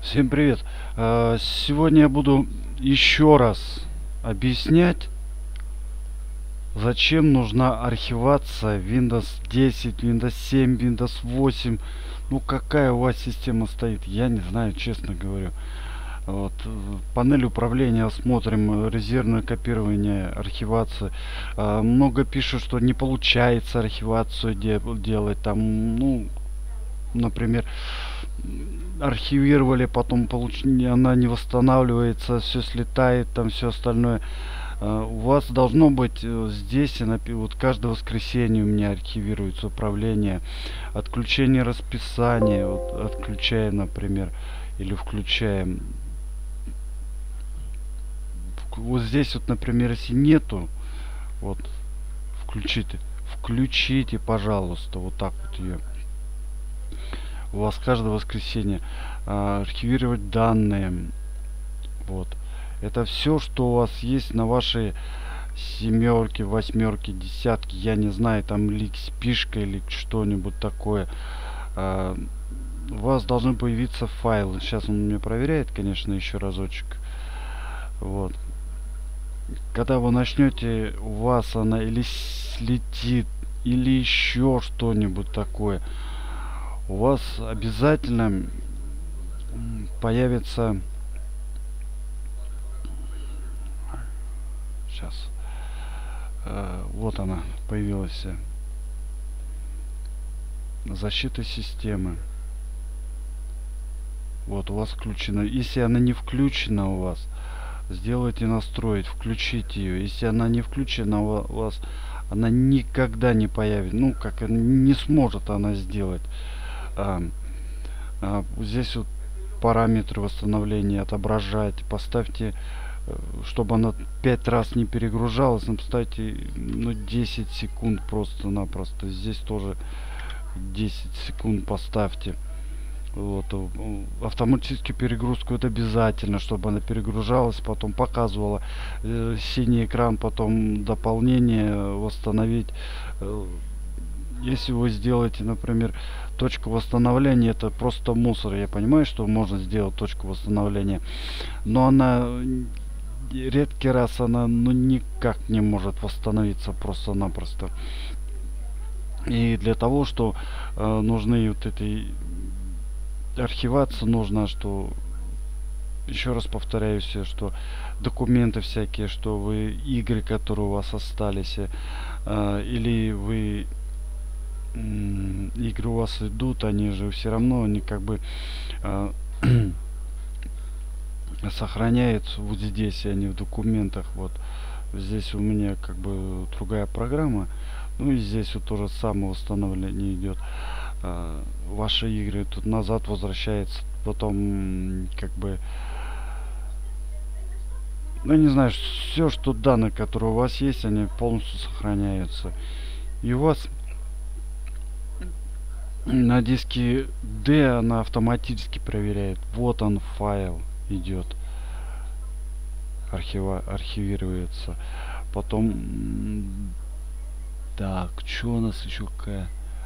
Всем привет! Сегодня я буду еще раз объяснять, зачем нужна архивация Windows 10, Windows 7, Windows 8. Ну, какая у вас система стоит, я не знаю, честно говорю. Вот. Панель управления смотрим, резервное копирование, архивация. Много пишут, что не получается архивацию делать. Там, ну, например, архивировали, потом она не восстанавливается, все слетает, там все остальное. У вас должно быть здесь, вот каждое воскресенье у меня архивируется управление, отключение расписания, вот отключаем, например, или включаем. Вот здесь вот, например, если нету, вот включите, пожалуйста, вот так вот ее. У вас каждое воскресенье архивировать данные. Вот. Это все, что у вас есть на вашей семерке, восьмерке, десятке, я не знаю, там или спишка или что-нибудь такое. У вас должны появиться файлы. Сейчас он мне проверяет, конечно, еще разочек. Вот. Когда вы начнете, у вас она или слетит, или еще что-нибудь такое. У вас обязательно появится... Сейчас. Вот она появилась. Защита системы. Вот у вас включена. Если она не включена у вас, сделайте настроить, включите ее. Если она не включена у вас, она никогда не появится. Ну, как не сможет она сделать. Здесь вот параметры восстановления отображать. Поставьте, чтобы она 5 раз не перегружалась, поставьте 10 секунд просто-напросто. Здесь тоже 10 секунд поставьте. Вот. Автоматическую перегрузку это обязательно, чтобы она перегружалась, потом показывала синий экран, потом дополнение восстановить. Если вы сделаете, например, точку восстановления, это просто мусор. Я понимаю, что можно сделать точку восстановления, но она редкий раз она никак не может восстановиться просто-напросто. И для того, что нужны вот этой архиваться нужно, что еще раз повторяюсь, что документы всякие, что вы игры, которые у вас остались, или вы игры у вас идут, они же все равно, они как бы сохраняются вот здесь, они в документах. Вот здесь у меня как бы другая программа. Ну и здесь вот тоже самое восстановление идет. Ваши игры тут назад возвращается, потом как бы, ну не знаю, все, что данные, которые у вас есть, они полностью сохраняются. И у вас на диске D она автоматически проверяет. Вот он, файл идет, архивируется. Потом так, что у нас еще какая?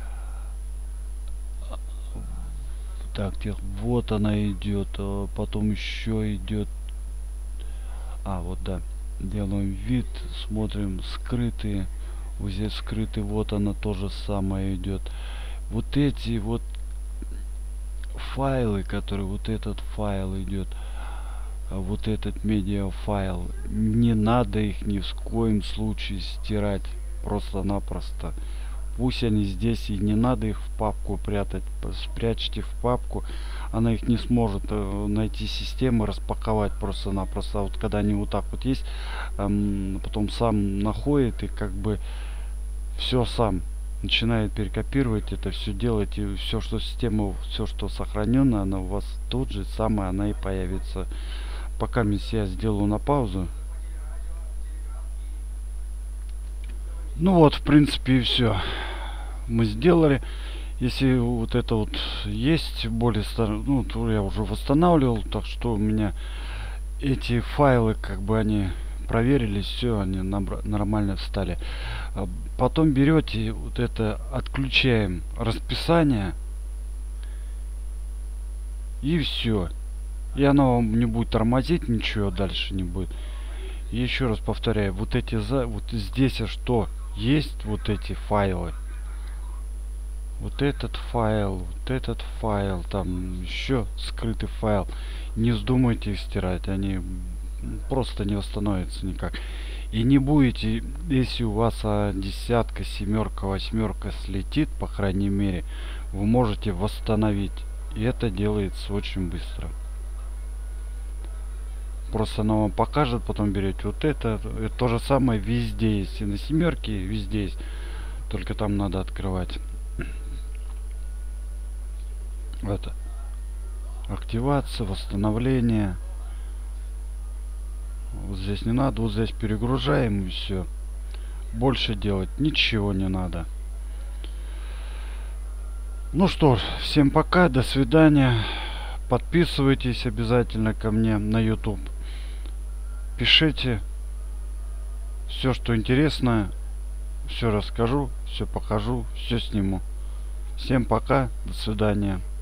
Так, вот она идет, потом еще идет. Вот да, делаем вид, смотрим скрытые. Вот здесь скрытый, вот она тоже самое идет. Вот эти вот файлы, которые, вот этот файл идет, вот этот медиа файл, не надо их ни в коем случае стирать просто-напросто. Пусть они здесь, и не надо их в папку прятать. Спрячьте в папку, она их не сможет найти систему, распаковать просто-напросто. А вот когда они вот так вот есть, потом сам находит и как бы все сам начинает перекопировать это все делать, и все, что система, все, что сохранено, она у вас тут же самое, она и появится. Пока я сделаю на паузу. Ну вот, в принципе, и все. Мы сделали. Если вот это вот есть более старый, ну, то я уже восстанавливал, так что у меня эти файлы, как бы они проверились, все, они нормально встали. Потом берете вот это, отключаем расписание, и все. И оно вам не будет тормозить, ничего дальше не будет. И еще раз повторяю, вот эти вот здесь что есть, вот эти файлы. Вот этот файл, там еще скрытый файл. Не вздумайте их стирать, они просто не восстановятся никак. И не будете, если у вас десятка, семерка, восьмерка слетит, по крайней мере, вы можете восстановить. И это делается очень быстро. Просто она вам покажет, потом берете вот это. Это то же самое везде есть. И на семерке везде есть. Только там надо открывать. Это. Активация, восстановление. Вот здесь не надо. Вот здесь перегружаем и все. Больше делать ничего не надо. Ну что ж, всем пока. До свидания. Подписывайтесь обязательно ко мне на YouTube. Пишите все, что интересно, все расскажу, все покажу, все сниму. Всем пока, до свидания.